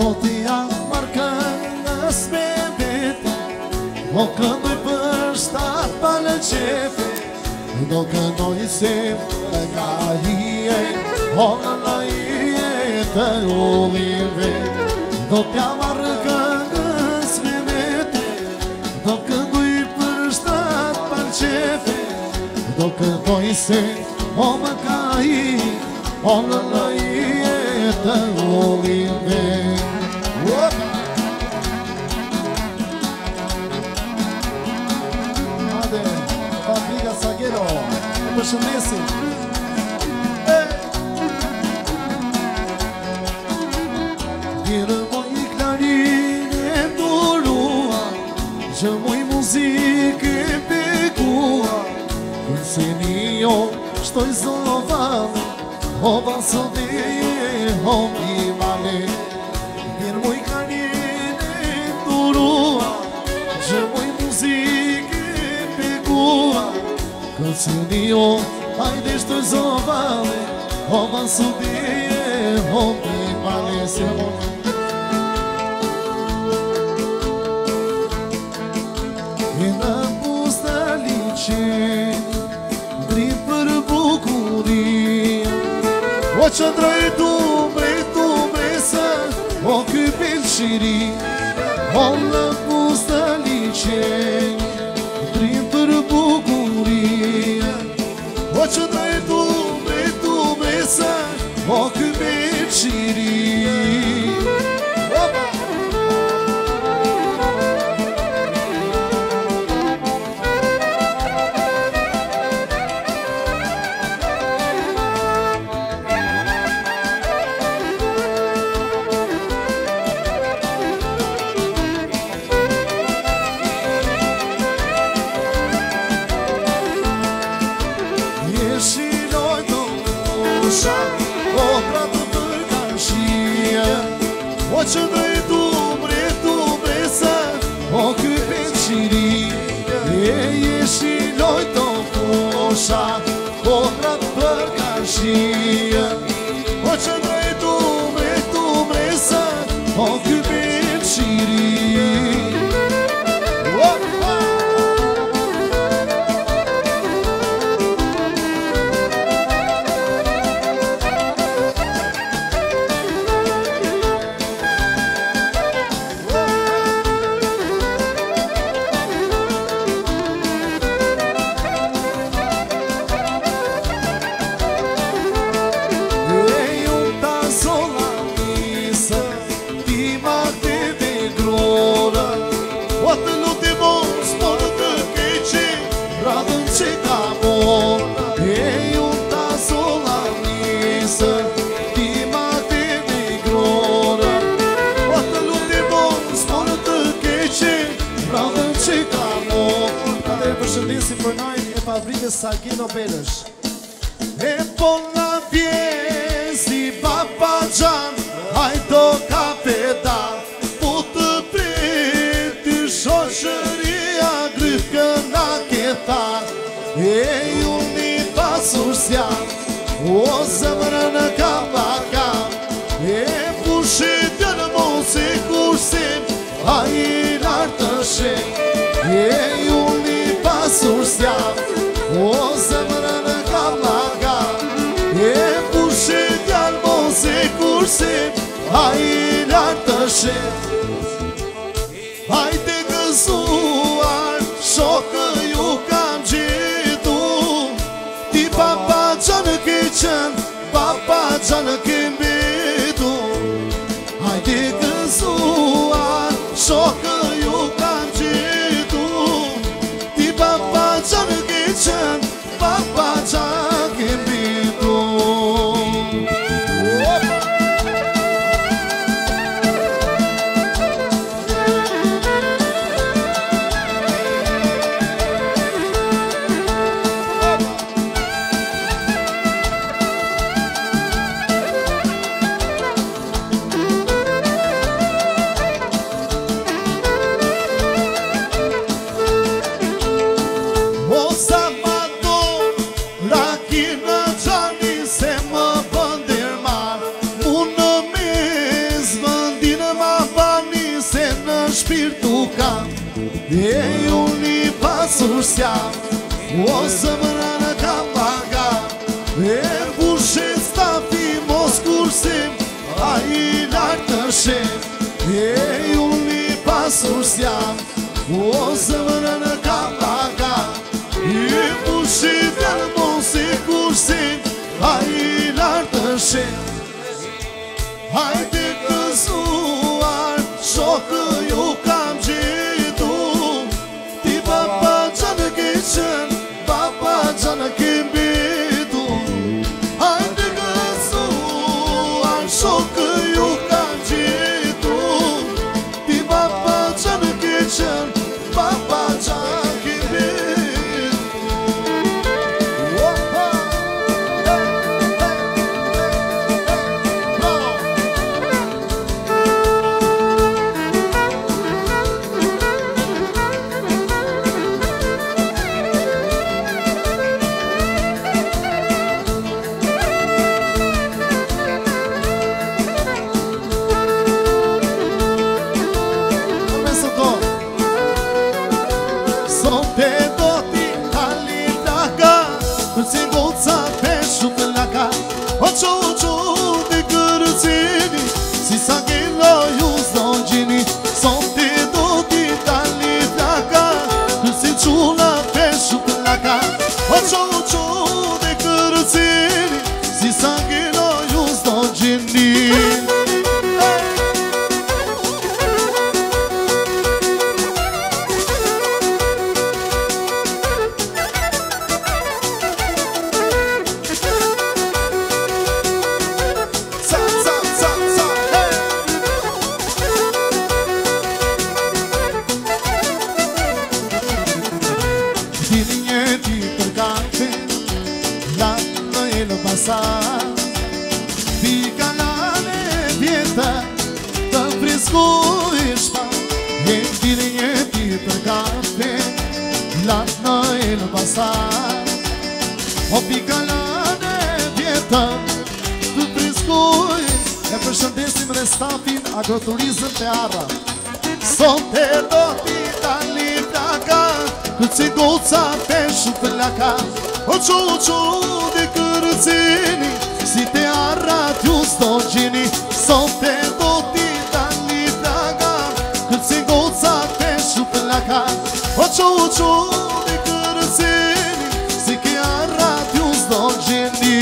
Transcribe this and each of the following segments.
Votia marcando-se bebeta, volcando para estar para chefe, do que nós sempre caía, olha lá e te olive, votia marcando-se bebeta, volcando para estar para chefe, do que nós sempre caía, olha lá e te olive. Fabrica Sagueiro, përshëndesi. Vjerë moj klarinë e durua, që moj muzikë e bekua, kësini jo shtoj zovane, ova së deje, homi male. Vjerë moj klarinë e durua, që moj muzikë Kësini jo, hajde shtoj zovane, ova së deje, homi male. E në pusta liqen, drit për bukuria, o që drejtu mesa, o ky pelqiri. O në pusta liqen, drit për bukuria, o që drejtu mesa, o ky pelqiri. O që drejtu mesa, o ky pelqiri. E jeshi lojto fusha, o prat për kashia. O që drejtu mesa, o ky pelqiri. Përshëndesi për najnë e fabrikës Sagino Belësh. E po nga pjesi Papa Gjan, hajto kapeta, po të preti shoshëria gryfkë nga ketar. E ju një pasursja, o zemrë në kapaka, e pushit në mos e kursim, a i lartë të shem. E ju Sursja, o zemrë në kapaka, e pushit janë mos e kursim, a i lartë të shem. Hajde gëzuar, shokë ju kam gjitu, ti Papa Gjanë ke qenë, Papa Gjanë ke mbitu. Hajde gëzuar, shokë ju kam gjitu, Papa Gjanë ke qenë, Papa Gjanë ke mbitu. spiritul cam e unii pasuri seam o să mână ca paga e bușe stafi moscursim ai l'artășe e unii pasuri seam o să mână ca paga e bușe de-al moscursim ai l'artășe haide că zuar șocă eu cam jidu ti baba cană gheșen baba cană chimbidu haide că zuar șocă eu cam jidu ti baba cană gheșen baba cană chimbidu Agroturism te ara Sonte doti dali placa Câți goța pe șupleaca Ocio de cârțini Si te arati un stogini Sonte doti dali placa Câți goța pe șupleaca Ocio de cârțini Si te arati un stogini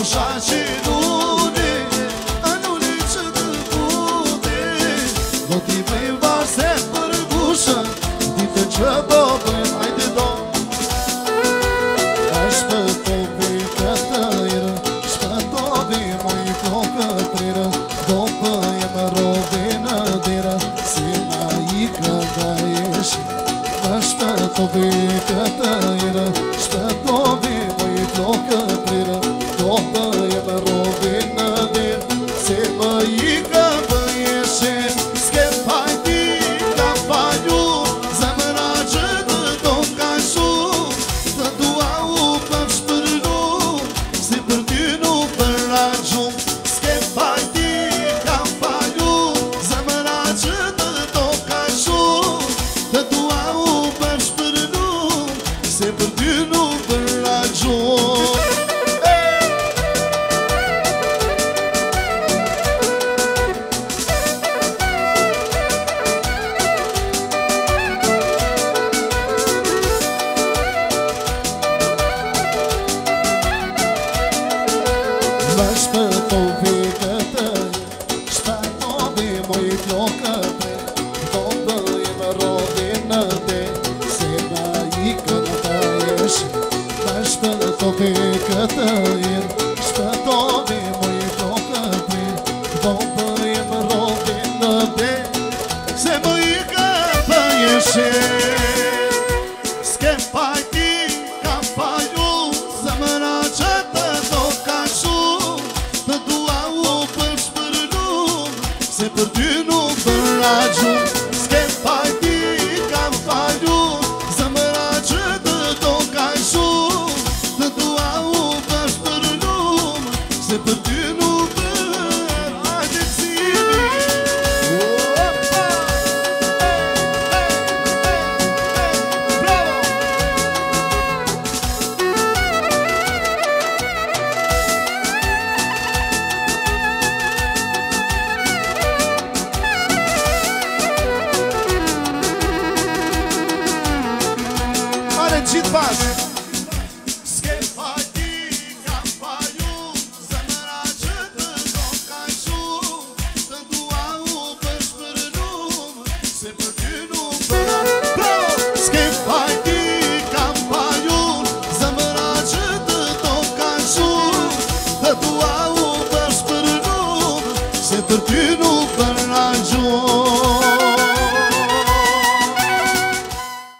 ușa și lune, anule ce de bune. Loti mei va se părbușă, dite ce băbă, hai de dom. Aș pe tobi cătăiră, și pe tobi mai flocătriră, după e mă rovină diră, si maică da ieși. Aș pe tobi cătăiră, și pe tobi mai flocătriră, după e mă rovină diră, si maică da ieși. Schepaj ti campaniu, zamrace de doncașu, de duau pe șpârnu, si părtinu per ragiu. Schepaj ti campaniu, zamrace de doncașu, de duau pe șpârnu, si părtinu per ragiu. Laš pe tobi cătăi, și pe tobi măi flocătre, după e mă rovină de, se maică da ieși. Laš pe tobi cătăi, și pe tobi măi flocătre, după e mă rovină de, se maică da ieși. Schepaj ti campaniu, zamrace de doncașu, de duau pe șpârnu, se părtinu per ragiu. Schepaj ti campaniu, zamrace de doncașu, de duau pe șpârnu, se părtinu per ragiu. Cit pas. Schepaj ti campaniu, zamrace de doncașu, de duau pe șpârnu, se părtinu per ragiu. Schepaj ti campaniu, zamrace de doncașu, de duau pe șpârnu, se părtinu per